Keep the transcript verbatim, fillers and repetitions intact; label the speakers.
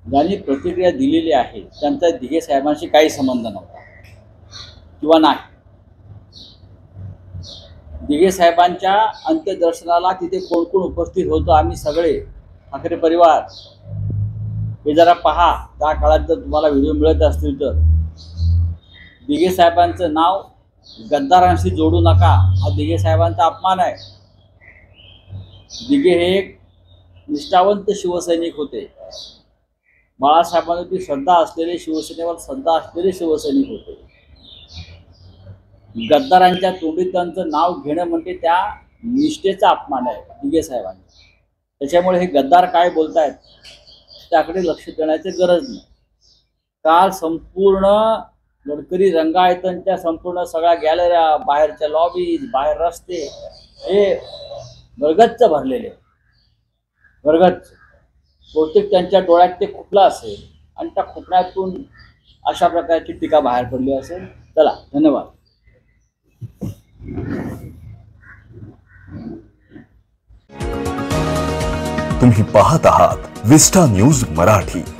Speaker 1: ज्यांनी प्रतिक्रिया दिलेली आहे त्यांचा दिघे साहेबांशी काही संबंध नव्हता किंवा नाही. दिघे साहेबांच्या अंत्यदर्शनाला तिथे कोण कोण उपस्थित होतो आम्ही सगळे ठाकरे परिवार हे जरा पहा. त्या काळात जर तुम्हाला व्हिडिओ मिळत असतील तर दिघे साहेबांचं नाव गद्दारांशी जोडू नका. हा दिघे साहेबांचा अपमान आहे. दिघे हे एक निष्ठावंत शिवसैनिक होते. बाळासाहेबांवरती श्रद्धा असलेले, शिवसेनेवर श्रद्धा असलेले शिवसैनिक होते. गद्दारांच्या तोंडी त्यांचं नाव घेणं म्हणजे त्या निष्ठेचा अपमान आहे दिघे साहेबांचा. त्याच्यामुळे हे गद्दार काय बोलतायत त्याकडे लक्ष देण्याची गरज नाही. काल संपूर्ण गडकरी रंगायतनच्या संपूर्ण सगळ्या गॅलऱ्या, बाहेरच्या लॉबीज, बाहेर रस्ते हे गरगच्च भरलेले. गरगच्च. बहुतेक त्यांच्या डोळ्यात ते खुपला असेल आणि त्या खुपण्यातून अशा प्रकारची टीका बाहेर पडली असेल. चला, धन्यवाद.
Speaker 2: तुम्ही पाहत आहात विस्टा न्यूज मराठी.